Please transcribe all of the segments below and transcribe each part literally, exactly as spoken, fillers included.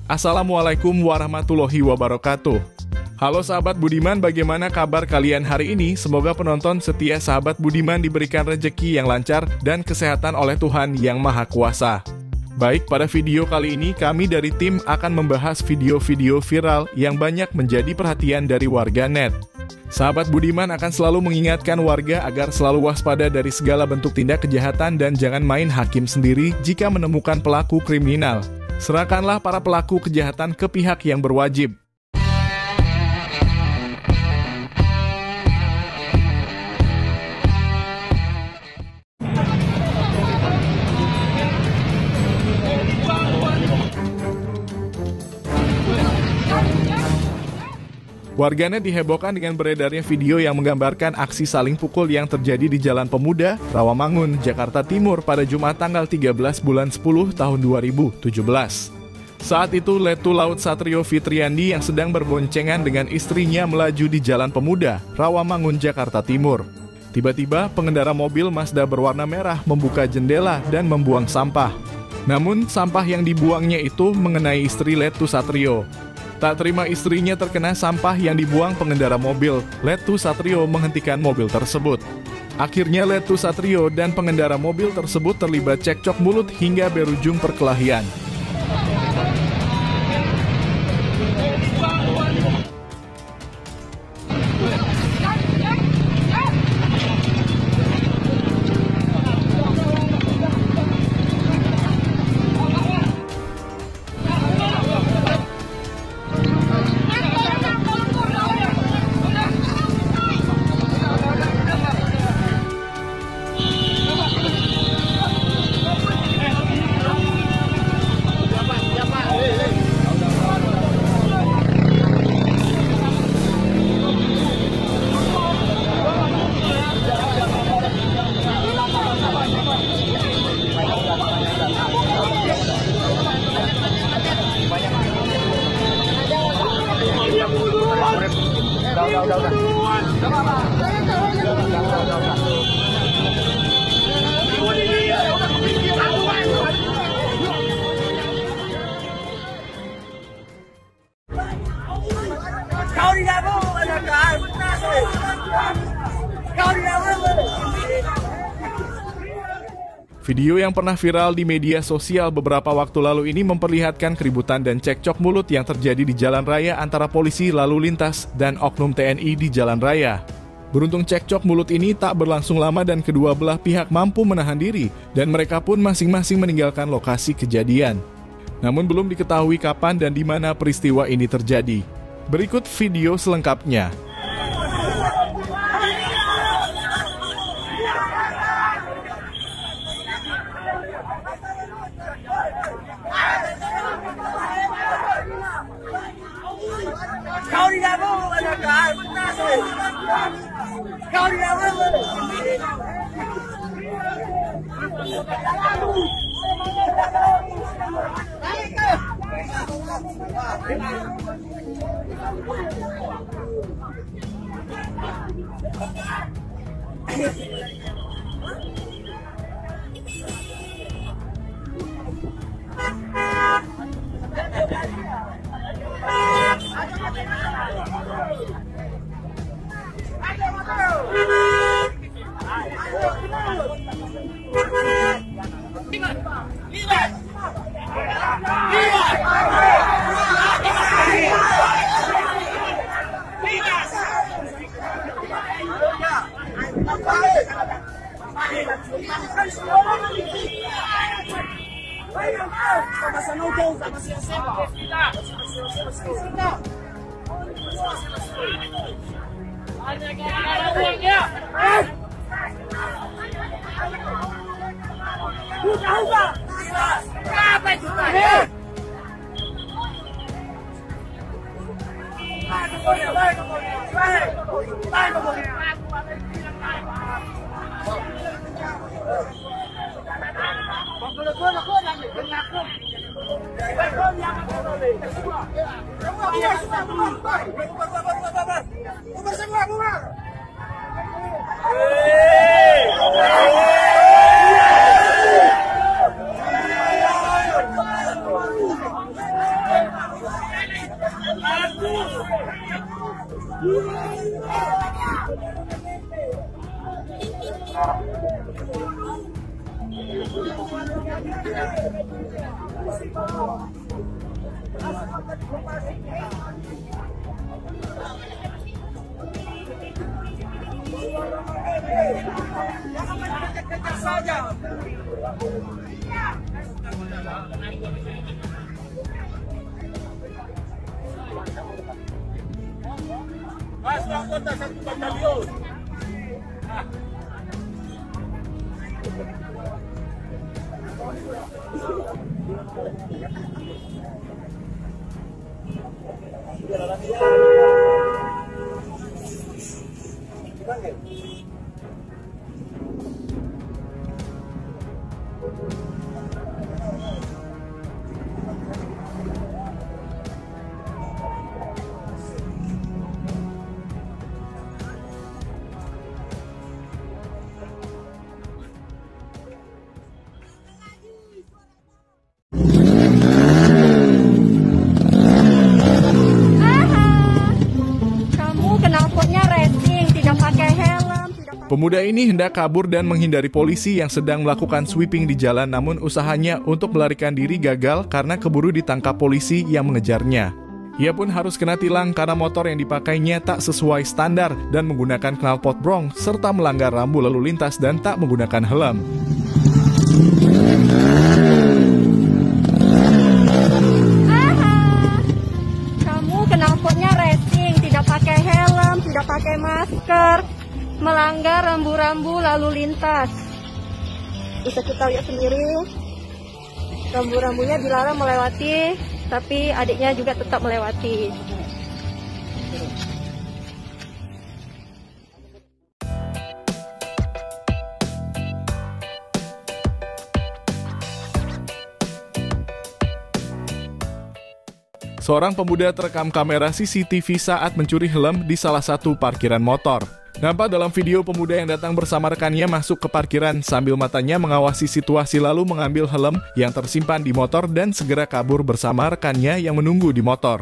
Assalamualaikum warahmatullahi wabarakatuh. Halo sahabat Budiman, bagaimana kabar kalian hari ini? Semoga penonton setia sahabat Budiman diberikan rezeki yang lancar dan kesehatan oleh Tuhan Yang Maha Kuasa. Baik, pada video kali ini kami dari tim akan membahas video-video viral yang banyak menjadi perhatian dari warganet. Sahabat Budiman akan selalu mengingatkan warga agar selalu waspada dari segala bentuk tindak kejahatan dan jangan main hakim sendiri jika menemukan pelaku kriminal. Serahkanlah para pelaku kejahatan ke pihak yang berwajib. Warganet dihebohkan dengan beredarnya video yang menggambarkan aksi saling pukul yang terjadi di Jalan Pemuda, Rawamangun, Jakarta Timur pada Jumat tanggal tiga belas bulan sepuluh tahun dua ribu tujuh belas. Saat itu, Letu Laut Satrio Fitriandi yang sedang berboncengan dengan istrinya melaju di Jalan Pemuda, Rawamangun, Jakarta Timur. Tiba-tiba, pengendara mobil Mazda berwarna merah membuka jendela dan membuang sampah. Namun, sampah yang dibuangnya itu mengenai istri Letu Satrio. Tak terima istrinya terkena sampah yang dibuang pengendara mobil, Letu Satrio menghentikan mobil tersebut. Akhirnya Letu Satrio dan pengendara mobil tersebut terlibat cekcok mulut hingga berujung perkelahian. Udah, udah, udah, kau tidak mau menekan, kau tidak mau. Video yang pernah viral di media sosial beberapa waktu lalu ini memperlihatkan keributan dan cekcok mulut yang terjadi di jalan raya antara polisi lalu lintas dan oknum T N I di jalan raya. Beruntung cekcok mulut ini tak berlangsung lama dan kedua belah pihak mampu menahan diri dan mereka pun masing-masing meninggalkan lokasi kejadian. Namun belum diketahui kapan dan di mana peristiwa ini terjadi. Berikut video selengkapnya. Kau tidak mau menekan, kau tidak mau. Apa itu? Hey! Mas, anggota satu batalion. Pemuda ini hendak kabur dan menghindari polisi yang sedang melakukan sweeping di jalan, namun usahanya untuk melarikan diri gagal karena keburu ditangkap polisi yang mengejarnya. Ia pun harus kena tilang karena motor yang dipakainya tak sesuai standar dan menggunakan knalpot brong serta melanggar rambu lalu lintas dan tak menggunakan helm. Aha, kamu knalpotnya racing, tidak pakai helm, tidak pakai masker, melanggar rambu-rambu lalu lintas. Bisa kita lihat sendiri, rambu-rambunya dilarang melewati, tapi adiknya juga tetap melewati. Seorang pemuda terekam kamera C C T V saat mencuri helm di salah satu parkiran motor. Nampak dalam video pemuda yang datang bersama rekannya masuk ke parkiran sambil matanya mengawasi situasi lalu mengambil helm yang tersimpan di motor dan segera kabur bersama rekannya yang menunggu di motor.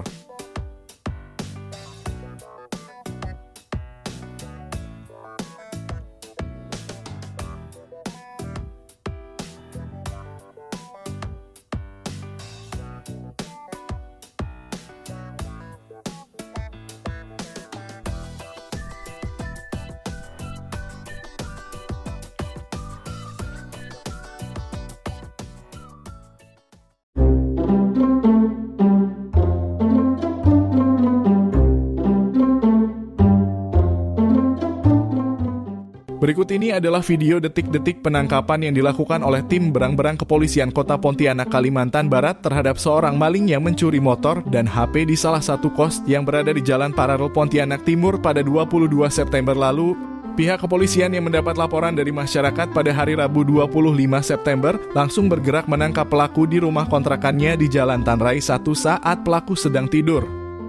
Berikut ini adalah video detik-detik penangkapan yang dilakukan oleh tim berang-berang kepolisian Kota Pontianak, Kalimantan Barat terhadap seorang maling yang mencuri motor dan H P di salah satu kos yang berada di Jalan Paralel Pontianak Timur pada dua puluh dua September lalu. Pihak kepolisian yang mendapat laporan dari masyarakat pada hari Rabu dua puluh lima September langsung bergerak menangkap pelaku di rumah kontrakannya di Jalan Tanrai satu saat pelaku sedang tidur.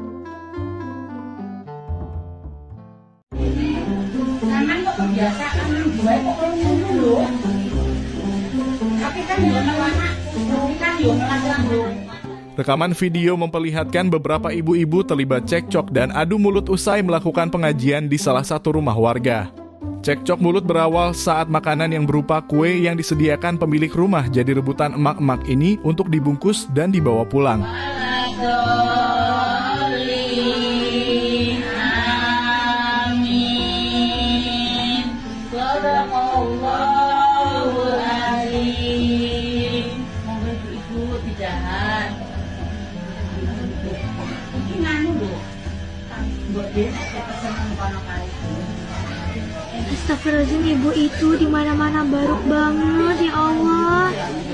Kebiasaan gue kok dulu, tapi kan dia melanggar, tapi kan dia melanggar. Rekaman video memperlihatkan beberapa ibu-ibu terlibat cekcok dan adu mulut usai melakukan pengajian di salah satu rumah warga. Cekcok mulut berawal saat makanan yang berupa kue yang disediakan pemilik rumah jadi rebutan emak-emak ini untuk dibungkus dan dibawa pulang. Astagfirullahaladzim, ibu itu di mana-mana baruk banget, ya Allah.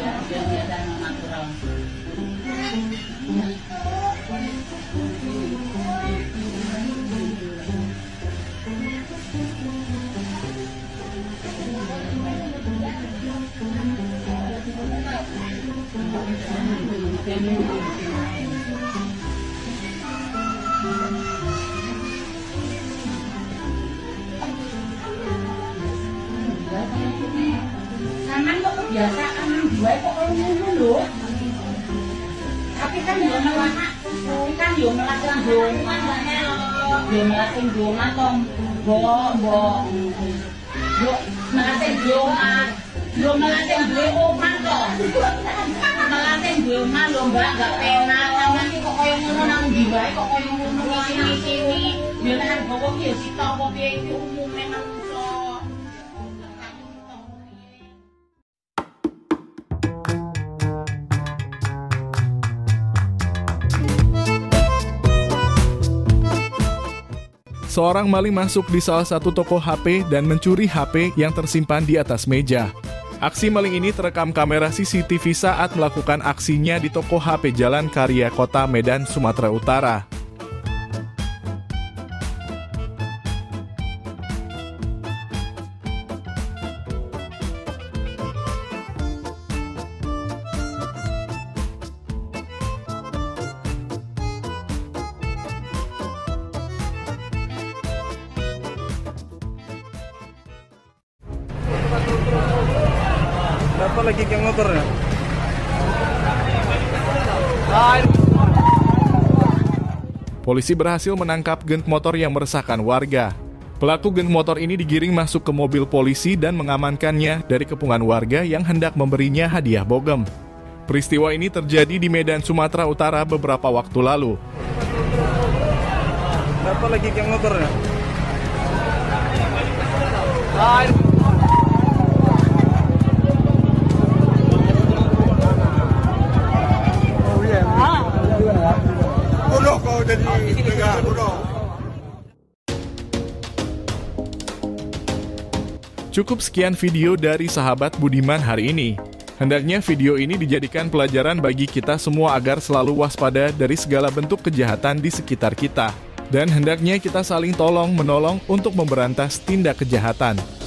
Sampai kok kebiasaan gue kok dulu, tapi kan dia melanggar, tapi kan dia melanggar dong. dia malah sing doma tong mbok mbok mbok malah sing doma lho malah sing duwe omah to malah sing duwe omah lho mbak gak penak sampeyan iki kok koyo ngono nang ndi wae kok koyo ngono iki sini yo nek bawa ki yo sita apa piye iki umume manungsa. Seorang maling masuk di salah satu toko H P dan mencuri H P yang tersimpan di atas meja. Aksi maling ini terekam kamera C C T V saat melakukan aksinya di toko H P Jalan Karya Kota Medan, Sumatera Utara. Apa lagi yang motornya? Polisi berhasil menangkap geng motor yang meresahkan warga. Pelaku geng motor ini digiring masuk ke mobil polisi dan mengamankannya dari kepungan warga yang hendak memberinya hadiah bogem. Peristiwa ini terjadi di Medan, Sumatera Utara beberapa waktu lalu. Apa lagi yang motornya? Bodoh kau jadi negara bodoh. Cukup sekian video dari sahabat Budiman hari ini. Hendaknya video ini dijadikan pelajaran bagi kita semua agar selalu waspada dari segala bentuk kejahatan di sekitar kita. Dan hendaknya kita saling tolong-menolong untuk memberantas tindak kejahatan.